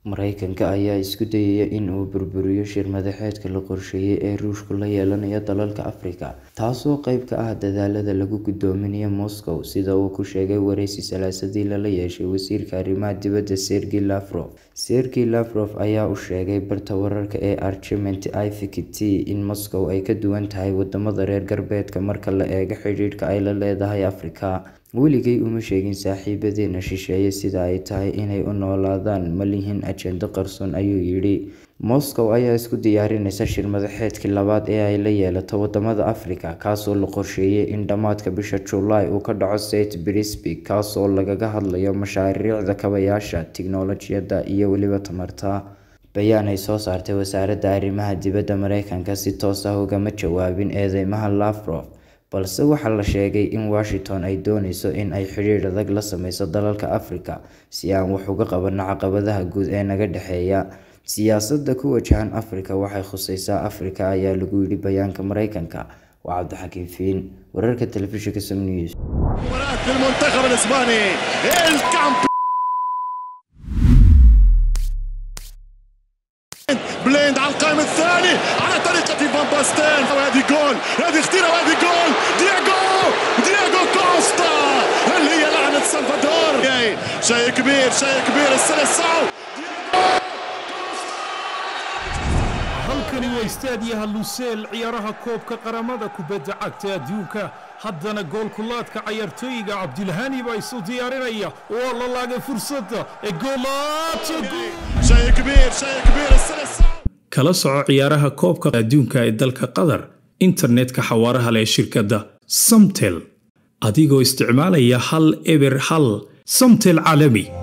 Mareykanka ayaa isku dayaya in uu burburiyo shir madaxeedka la qorsheeyay ee Ruushku la yeelanayo dalalka Afrika, taasoo qayb ka ah dadaallada lagu guddoominayo Moscow, sida uu ku sheegay wareysi Salaasadii lala yeeshay wasiirka arrimaha dibadda Sergey Lavrov. Sergey Lavrov ayaa u sheegay barta wararka ee Archement IFKT in Moscow ay ka duwan tahay wadamada reer galbeedka marka la eego xidhiidhka ay la leedahay Afrika. Weligay uma sheegin saaxiibadeena shisheeye sida ay tahay inay u noolaadaan, ma lihin ajende qarsoon, ayuu yidhi. Moscow ayaa isku diyaarinaysa shir madaxeedkii labaad ee ay la yeelato wadamada Afrika, kaasoo la qorsheeyay in dhammaadka bisha July uu ka dhaco St. Petersburg, kaasoo lagaga hadlayo mashaariicda kaabayaasha, tiknoolajiyadda iyo weliba tamarta. Bayaan ay soo saartay wasaaradda arrimaha dibadda Mareykanka si toos ah ugama jawaabin eedeymaha Lavrov, balse waxaa la sheegay in Washington ay dooneyso in ay xiriir adag la sameyso dalalka Afrika si aan wax uga qabanno caqabadaha guud ee naga dhexeeya. Siyaasadda ku wajahan Afrika waxay khusaysaa Afrika, ayaa lagu yidhi bayaanka Mareykanka. Waa Cabdixakiin Fiin, wararka telefishinka Som News. بليند على القائم الثاني على طريقة فان باستين، وهذه جول، هذه خطيرة، وهذه جول دياغو كوستا اللي هي لعنة سلفادور. شيء كبير السلسعو. halkani waa istaadiyaha Lusail ciyaaraha koobka qaramada kubadda cagta adduunka. haddana goolkulaadka ciyaartooyga Cabdilhani baa isu diyaarinaya oo la laagay fursadda ee goolaadka. شيء كبير السلسعو. kala soco ciyaaraha koobka adduunka ee dalka Qatar internetka xawaaraha leh shirkadda Samtel adigoo isticmaalaya hal eber hal Samtel caalami.